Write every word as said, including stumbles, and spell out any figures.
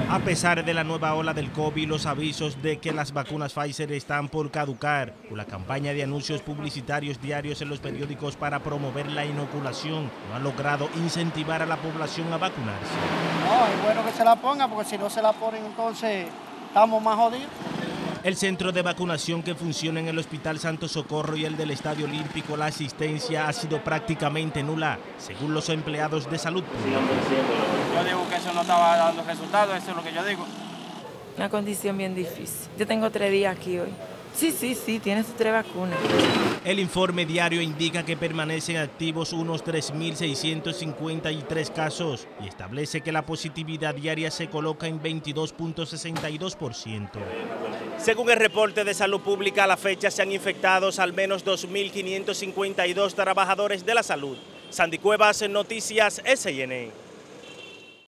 A pesar de la nueva ola del COVID, los avisos de que las vacunas Pfizer están por caducar, o la campaña de anuncios publicitarios diarios en los periódicos para promover la inoculación, no han logrado incentivar a la población a vacunarse. No, es bueno que se la ponga, porque si no se la ponen, entonces estamos más jodidos. El centro de vacunación que funciona en el Hospital Santo Socorro y el del Estadio Olímpico, la asistencia ha sido prácticamente nula, según los empleados de salud pública. Yo digo que eso no estaba dando resultados, eso es lo que yo digo. Una condición bien difícil. Yo tengo tres días aquí hoy. Sí, sí, sí, tiene sus tres vacunas. El informe diario indica que permanecen activos unos tres mil seiscientos cincuenta y tres casos y establece que la positividad diaria se coloca en veintidós punto sesenta y dos por ciento. Según el reporte de salud pública, a la fecha se han infectado al menos dos mil quinientos cincuenta y dos trabajadores de la salud. Sandy Cuevas, Noticias S N.